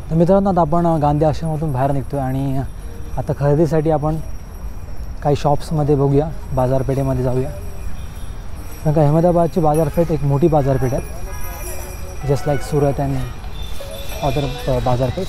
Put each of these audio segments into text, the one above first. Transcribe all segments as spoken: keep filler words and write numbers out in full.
तर मित्रांनो आता आपण गांधी आश्रमातून बाहेर निघतो आणि आता खरेदीसाठी आपण काही शॉप्समध्ये बघूया, बाजारपेठेमध्ये जाऊया. कारण का अहमदाबादची बाजारपेठ एक मोठी बाजारपेठ आहे, just like Surat and other बाजारपेठ.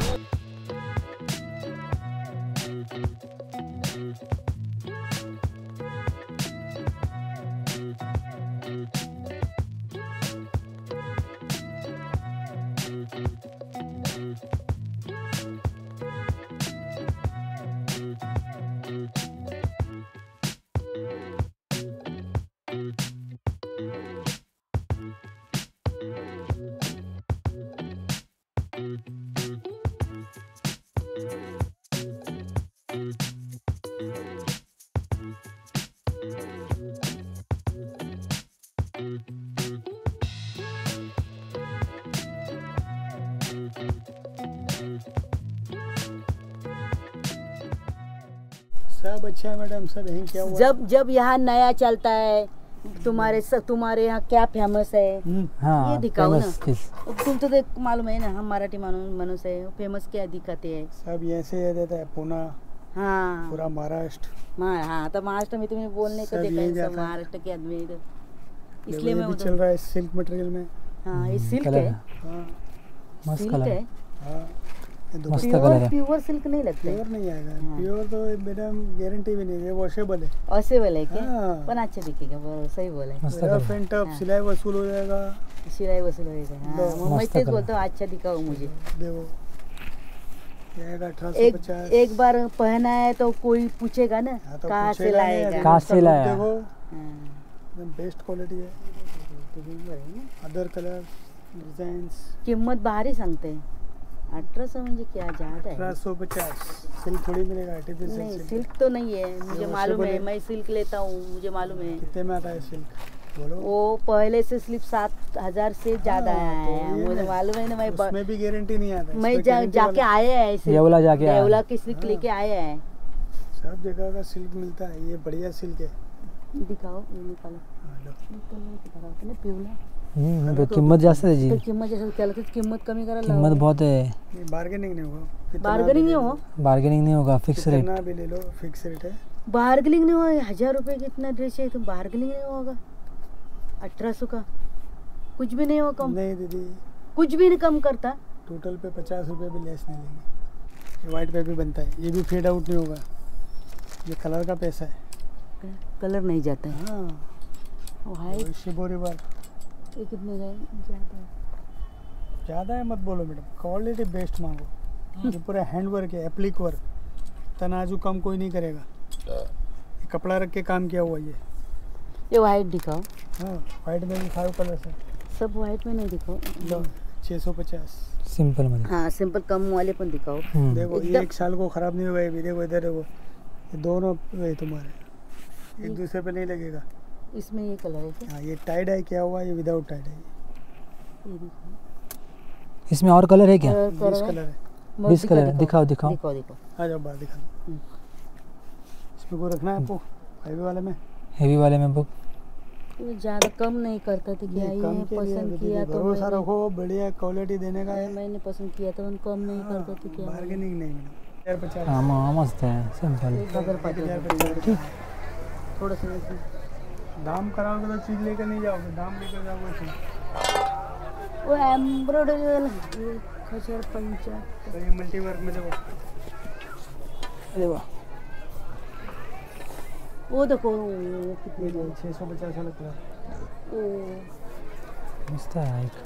सब अच्छा है मैडम. सब यहीं क्या हुआ? जब जब यहाँ नया चलता है तुम्हारे स, तुम्हारे यहाँ क्या फेमस है हाँ, ये दिखाओ ना. फेमस तुम तो देख मालूम है ना, हम मराठी माणूस है, फेमस क्या दिखाते हैं. सब यहाँ से ये देता है, पुणे, हाँ पूरा महाराष्ट्र. हाँ तो महाराष्ट्र में तुम्हें बोलने को सब देखा यही है, सब जाता है. महाराष्ट्र के आदमी इधर, इसलिए ये मैं भी उधर- चल रहा है सिल्क मटेरियल में. हाँ ये सिल्क कलर है, हाँ मस्त सिल्क कलर है. हाँ. ये दो मस्त कलर प्योर है. प्योर सिल्क नहीं लगता है. प्योर नहीं आएगा. हाँ. प्योर तो मैडम गारंटी भी नहीं है, वॉशेबल है. ऐसे बोले क्या, हाँ. पण अच्छा दिखेगा, बरोबर सही बोला. मस्त मेरा कलर. फ्रेंड टप हाँ. सिलाई वसूल हो जाएगा. सिलाई वसूल होएगा. हाँ, लो, मग मैं मस्त तेच कलर. बोलता हूँ, अच्छा दिखाओ मुझे. देखो ये आएगा अठारह सौ एक पचास. एक बार पहना है तो कोई पूछेगा ना हाँ, तो कहाँ से पूछेगा नहीं, लाएगा. देखो कहाँ उसका से look लाया? देखो हाँ. एकदम बेस्ट क्वालिटी है. Other colour designs. किंमत भारी सांगते. अठारह सौ म्हणजे क्या ज्यादा अठारह है. सौ पचास. सिल्क थोड़ी मिलेगा, नहीं आर्टिफिशियल सिल्क तो नहीं है, मुझे वो मालूम से है, बोले- मैं सिल्क लेता हूँ, मुझे मालूम है. कितने में आता है सिल्क बोलो. वो पहले से स्लिप सात हजार से ज्यादा हाँ, तो है, ये मुझे ना, मालूम है ना. मैं ब- उसमें भी गारंटी नहीं आता. मैं इसमें जा, guarantee जाके वाला- आया है सिल्क. येवला जाके आया. येवला की सिल्क हाँ. लेके आया है. सब जगह का सिल्क मिलता है, ये बढ़िया सिल्क है. दिखाओ ये निकालो. हाँ, लो. निकालो पिवला. हम्म, अरे तो- किंमत जास्त आहे तर त्याची. किंमत जसं त्याला तर किंमत कमी करायला किंमत लावा. बहुत है. ये बार्गेनिंग नहीं होगा. कितना बार्गेनिंग भी नहीं ले हो. लो, बार्गेनिंग नहीं होगा, फिक्स रेट. कितना भी ले लो, फिक्स रेट है. बार्गेनिंग नहीं हो. हजार रुपए की इतना ड्रेस है तो बार्गेनिंग नहीं होगा. अठारह सौ का कुछ भी नहीं हो कम. नहीं दीदी, कुछ भी नहीं कम करता. टोटल पे पचास रुपये भी लेस नहीं लेंगे. ये वाइट पे भी बनता है, ये भी फेड आउट नहीं होगा. ये कलर का पैसा है. कलर नहीं जाता है. हाँ. वो है और शिबोरी वर्क ये कितने का है? ज्यादा है. ज़्यादा है मत बोलो मैडम, क्वालिटी बेस्ट मांगो. ये पूरा हैंड वर्क है, एप्लिक वर्क. तनाजू कम कोई नहीं करेगा. ये कपड़ा रख के काम किया हुआ ये. ये वाइट दिखाओ. हाँ, वाइट में भी फाइव कलर्स है. सब वाइट में नहीं दिखाओ. लो छः सौ पचास. सिंपल मध्ये. हाँ सिंपल कम वाले पण दिखाओ. हम्म. देखो ये एकदम- एक साल को ख़राब नहीं होगा. ये भी देखो, इधर देखो, ये दोनों ये तुम्हारे एक दूसरे पे नहीं लगेगा. इसमें ये कलर है क्या? हाँ, ये टाइड है क्या हुआ, ये विदाउट टाइड है. ये दिखाओ. इसमें और कलर है क्या? कलर- बीस कलर कलर है. मग बीस दिखाओ, कलर है. दिखाओ दिखाओ. दिखाओ दिखाओ. आ जाओ बाहर दिखा. हम्म. इसमें को रखना है आपको हाईवे वाले में. हेवी वाले में बुक. ये ज्यादा कम नहीं करता था क्या? नहीं, कम ये के लिए पसंद दीदी, किया तो भरोसा मैंने- रखो, बढ़िया क्वालिटी देने का है. मैंने पसंद किया था, उन कम नहीं करता था क्या? बार्गेनिंग नहीं मैडम. हजार पचास. हां मग मस्त आहे, सिंपल. एक हजार एक हजार पाच. पचास. थोड़ा सा नहीं. दाम कराओगे तो चीज लेकर नहीं जाओगे, दाम लेकर जाओगे तो. वो एम्ब्रॉयडरी वाला एक हजार पंचाहत्तर. तो ये मल्टी वर्क में देखो. अरे वाह. वो देखो वो कितने का है. छः सौ पचास वाला कलर. ओ मस्त आहे एक.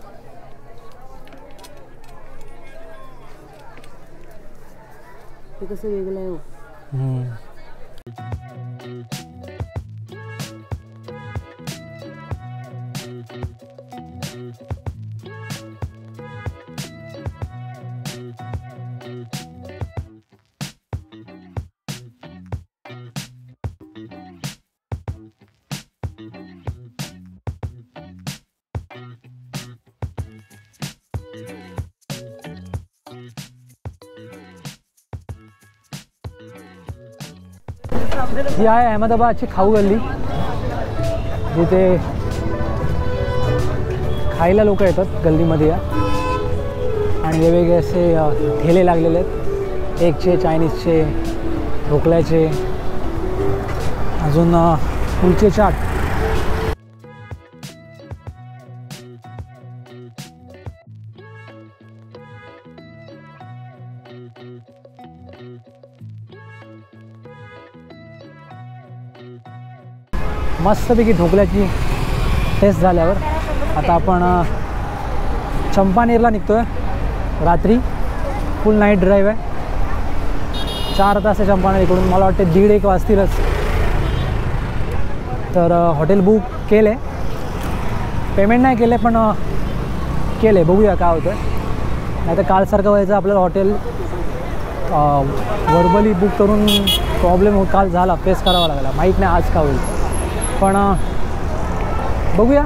ते कसं वेगळं आहे हो. हम्म. ही आहे अहमदाबादची खाऊ गल्ली, जिथे खायला लोक येतात गल्लीमध्ये या. आणि वेगवेगळे असे अ, ठेले लागलेले आहेत. एकचे, चायनीजचे, ढोकल्याचे, अजून अ, कुलचे चाट. मस्तपैकी ढोकल्याची टेस्ट झाल्यावर आता आपण अ, चंपानेरला निघतो आहे. रात्री फुल नाईट ड्राईव्ह आहे. चार तास आहे चंपानेर इकडून. मला वाटते दीड एक वाजतीलच. तर हॉटेल बुक केले, पेमेंट नाही केले पण केले. बघूया काय होतं. नाही तर कालसारखं व्हायचं आपल्याला हॉटेल वर्बली बुक करून प्रॉब्लेम हो काल झाला फेस करावा लागला. माहीत नाही आज का होईल पण बघूया.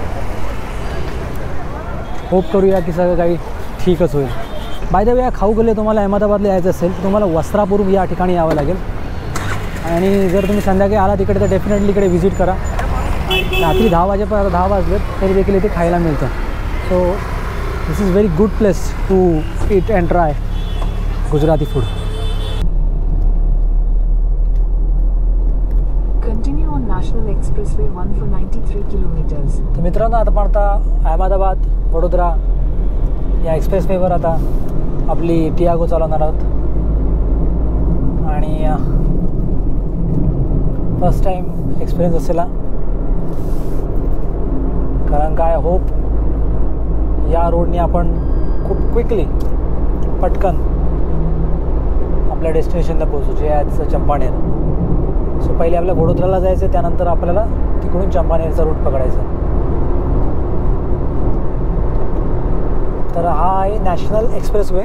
होप करूया की सगळं काही ठीकच होईल. बाय द वे खाऊ गल्ले तुम्हाला अहमदाबादला यायचं असेल तर तुम्हाला वस्त्रापूर या ठिकाणी यावं लागेल. आणि जर तुम्ही संध्याकाळी आला तिकडे तर डेफिनेटली इकडे व्हिजिट करा. रात्री दहा वाजेपर्यंत दहा वाजलेत तरी देखील इथे खायला मिळतं. So this is very good place to eat and try Gujarati food. Continue on National Expressway one for ninety-three kilometers. तर मित्रांनो आता आपण आता अहमदाबाद वडोदरा या एक्सप्रेसवेवर आता आपली टियागो चालवणार आहोत. आणि फर्स्ट टाईम एक्सपिरियन्स असेल हा. कारण काय होप या रोडने आपण खूप क्विकली पटकन आपल्या डेस्टिनेशनला पोहोचू जे आहे चंपानेर. सो पहिले आपल्या वडोदराला जायचं, त्यानंतर आपल्याला तिकडून चंपानेरचा रूट पकडायचा. तर हा आहे नॅशनल एक्सप्रेसवे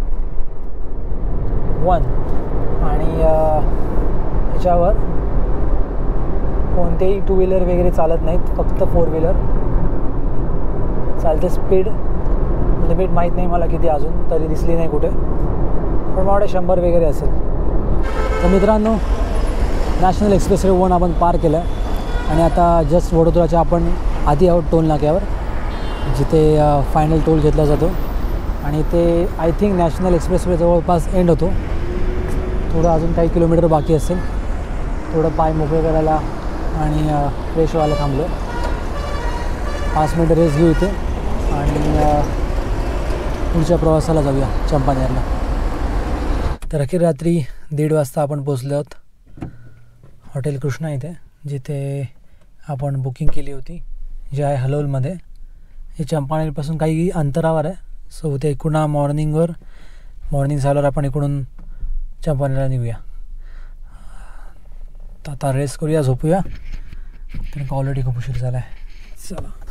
वन. आणि ह्याच्यावर कोणतेही टू व्हीलर वगैरे चालत नाहीत, फक्त फोर व्हीलर चालते. स्पीड लिमिट माहीत नाही मला किती अजून तरी दिसली नाही कुठे, पण मला वाटतं शंभर वगैरे असेल. तर मित्रांनो नॅशनल एक्सप्रेसवे वन आपण पार केलं आहे आणि आता जस्ट वडोदराच्या आपण आधी आहोत टोल नाक्यावर, जिथे फायनल टोल घेतला जातो. आणि ते आय थिंक नॅशनल एक्सप्रेसवे जवळपास एंड होतो. थोडं अजून काही किलोमीटर बाकी असेल. थोडं पाय मोकळे करायला आणि फ्रेश व्हायला थांबलो. पाच मिनटं रेस्ट घेऊ इथे आणि पुढच्या प्रवासाला जाऊया चंपानेरला. तर अखेर रात्री दीड वाजता आपण पोचलो आहोत हॉटेल कृष्णा इथे, जिथे आपण बुकिंग केली होती, जे आहे हलोलमध्ये. हे चंपानेरपासून काही अंतरावर आहे. सो ते इकडून मॉर्निंगवर मॉर्निंग झाल्यावर आपण इकडून चंपानेरला निघूया. तर आता रेस्ट करूया, झोपूया, कारण ऑलरेडी खूप उशीर झाला आहे. चला.